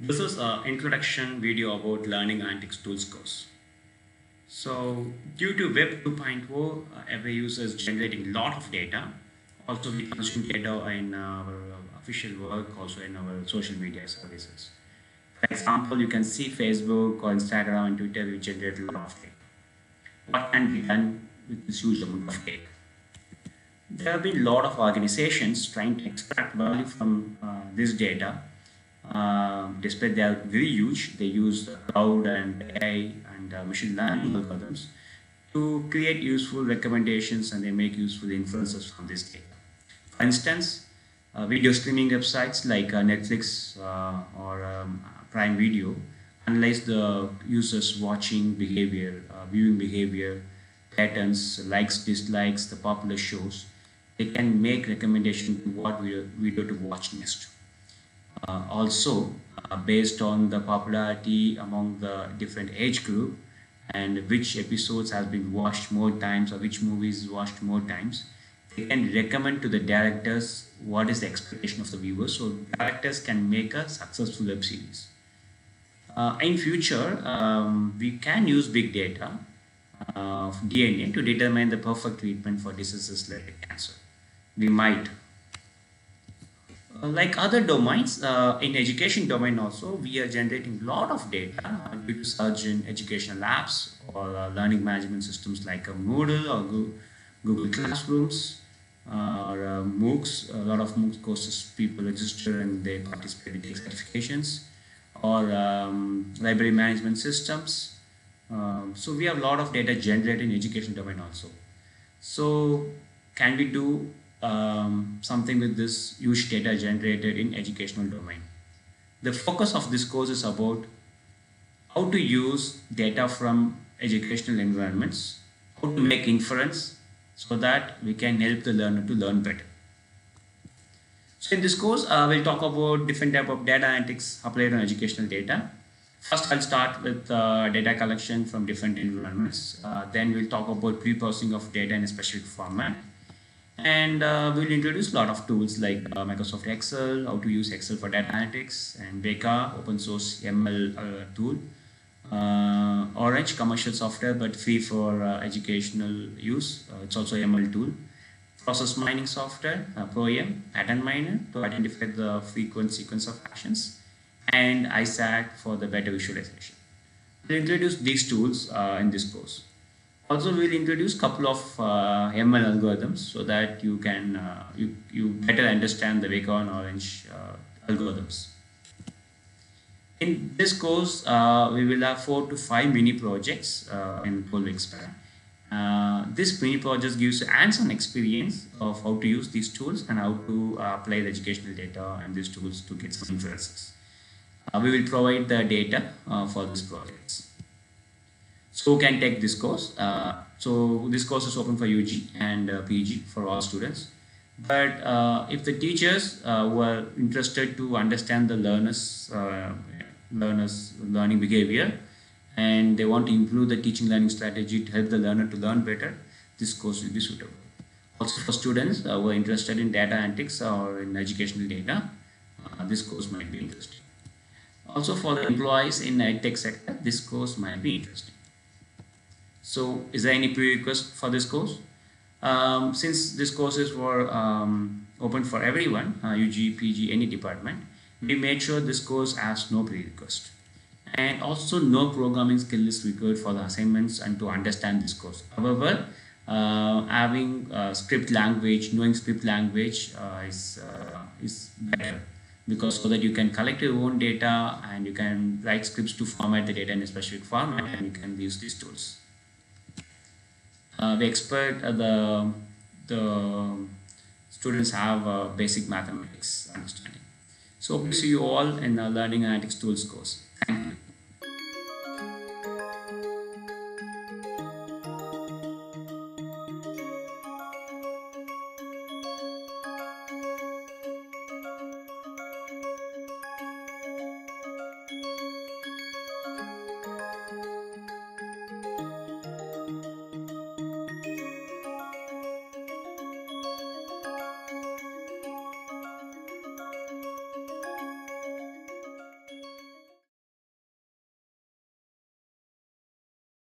This is an introduction video about learning analytics tools course. So, due to Web 2.0, every user is generating a lot of data. Also, we consume data in our official work, also in our social media services. For example, you can see Facebook or Instagram and Twitter, we generate a lot of data. What can be done with this huge amount of data? There have been a lot of organizations trying to extract value from this data. Despite they are very huge, they use cloud and AI and machine learning algorithms to create useful recommendations, and they make useful inferences from this data. For instance, video streaming websites like Netflix or Prime Video analyze the users' watching behavior, viewing behavior, patterns, likes, dislikes, the popular shows. They can make recommendations to what video to watch next. Also, based on the popularity among the different age group and which episodes has been watched more times or which movies watched more times, they can recommend to the directors what is the expectation of the viewers, so directors can make a successful web series. In future, we can use big data of DNA to determine the perfect treatment for diseases like cancer. We might like other domains, in education domain also, we are generating a lot of data due to surge in educational apps or learning management systems like Moodle or Google Classrooms or MOOCs. A lot of MOOCs courses people register and they participate in take certifications or library management systems. So we have a lot of data generated in education domain also. So can we do something with this huge data generated in educational domain? The focus of this course is about how to use data from educational environments, how to make inference so that we can help the learner to learn better. So in this course, we'll talk about different type of data analytics applied on educational data. First, I'll start with data collection from different environments. Then we'll talk about pre-processing of data in a specific format. And we'll introduce a lot of tools like Microsoft Excel, how to use Excel for data analytics, and Weka, open source ML tool. Orange, commercial software, but free for educational use. It's also ML tool. Process mining software, ProM, pattern miner to identify the frequent sequence of actions, and ISAC for the better visualization. We'll introduce these tools in this course. Also, we'll introduce a couple of ML algorithms so that you can you better understand the Weka and Orange algorithms. In this course, we will have 4 to 5 mini projects in 12 weeks span. This mini project gives hands-on experience of how to use these tools and how to apply the educational data and these tools to get some inferences. We will provide the data for these projects. So who can take this course? So this course is open for UG and PG for all students. But if the teachers were interested to understand the learners learning behavior and they want to improve the teaching learning strategy to help the learner to learn better, this course will be suitable. Also for students who are interested in data analytics or in educational data, this course might be interesting. Also for the employees in the tech sector, this course might be interesting. So is there any prerequisite for this course? Since this courses were open for everyone, UG, PG, any department, we made sure this course has no prerequisite. And also no programming skill is required for the assignments and to understand this course. However, having script language, knowing script language is better, because so that you can collect your own data and you can write scripts to format the data in a specific format and you can use these tools. We expect the students have basic mathematics understanding. So hope to see you all in the Learning Analytics Tools course. Thank you.